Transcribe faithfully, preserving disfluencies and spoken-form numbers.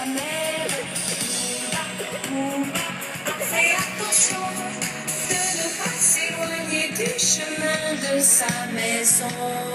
sa mère. Fais attention de ne pas s'éloigner du chemin de sa maison.